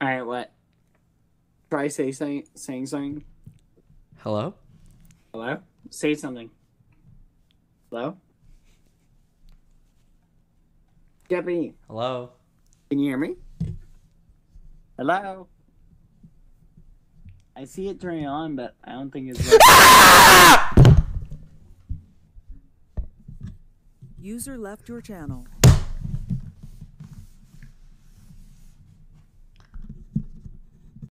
Alright, what? Try saying something. Hello? Hello? Say something. Hello? Skeppy, Hello? can you hear me? Hello? I see it turning on, but I don't think it's... User left your channel.